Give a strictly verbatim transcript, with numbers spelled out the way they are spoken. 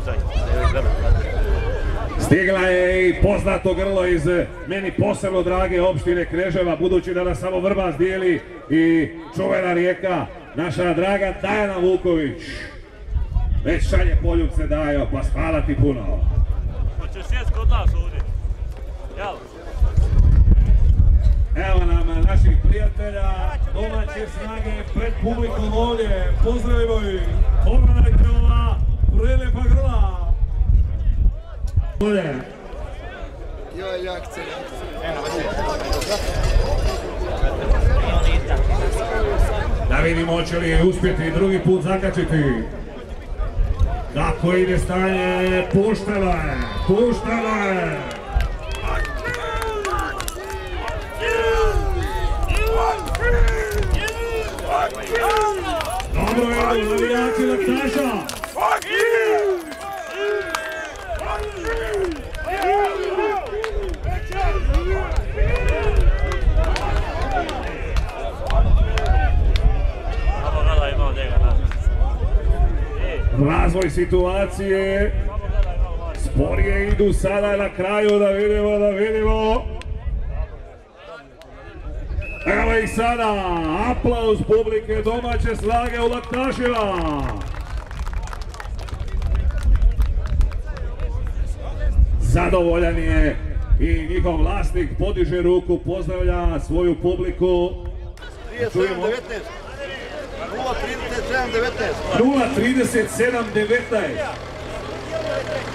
Stigla je i poznato grlo iz meni posebno drage opštine Kneževa, budući da nas samo Vrbas dijeli i čuvena rijeka, naša draga Dajana Vuković. Već šalje poljubce Dajo, pa hvala ti puno. Hoćeš sjest kod nas ovdje? Jel? Evo nam naših prijatelja, domaće snage pred publikom ovdje. Pozdravimo ih, pogledajte ova prelepa grla. Ovdje. Joj, jakce, Da vidimo hoće li uspjeti drugi put zakačiti. Kako ide stanje, puštala je, puštala je. Dobro je, navijači Laktaša. Razvoj situacije, sporije idu sada na kraju, da vidimo, da vidimo. Evo ih sada, aplauz publike domaće snage u Laktašima. Zadovoljan je i njihov vlasnik, podiže ruku, pozdravlja svoju publiku. nula trideset sedam devetnaest. nula trideset sedam devetnaest.